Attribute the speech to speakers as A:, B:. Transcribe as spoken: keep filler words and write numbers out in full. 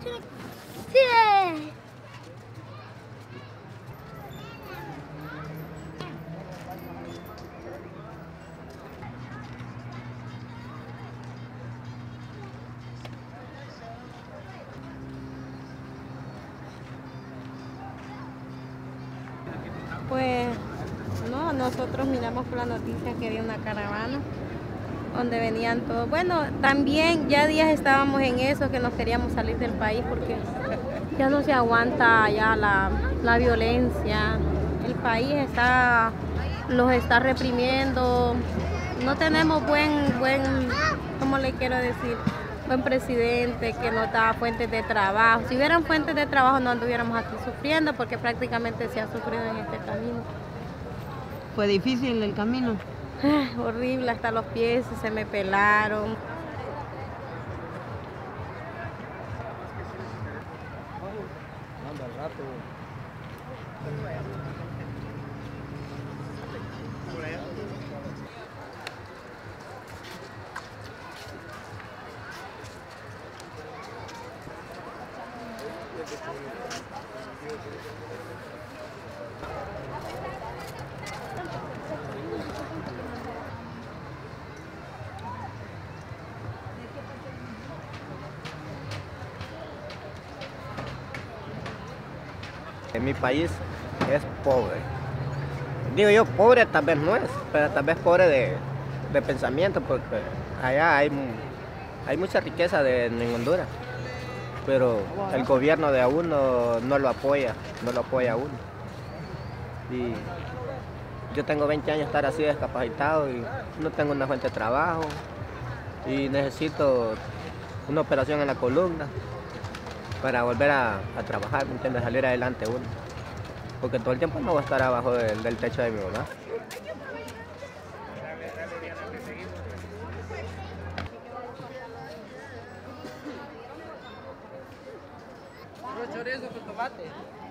A: Sí.
B: Pues no, nosotros miramos por la noticia que había una caravana donde venían todos. Bueno, también ya días estábamos en eso, que nos queríamos salir del país porque ya no se aguanta ya la, la violencia. El país está, los está reprimiendo. No tenemos buen, buen, ¿cómo le quiero decir? Buen presidente que nos da fuentes de trabajo. Si hubieran fuentes de trabajo no anduviéramos aquí sufriendo porque prácticamente se ha sufrido en este camino.
C: ¿Fue difícil el camino?
B: Ay, horrible, hasta los pies se me pelaron.
D: En mi país es pobre. Digo yo, pobre tal vez no es, pero tal vez pobre de, de pensamiento, porque allá hay, hay mucha riqueza de, en Honduras, pero el gobierno de a uno no lo apoya, no lo apoya a uno. Y yo tengo veinte años de estar así discapacitado y no tengo una fuente de trabajo y necesito una operación en la columna para volver a, a trabajar, ¿me entiendes? Salir adelante uno. Porque todo el tiempo no voy a estar abajo del, del techo de mi mamá.
E: Chorizo con tomate.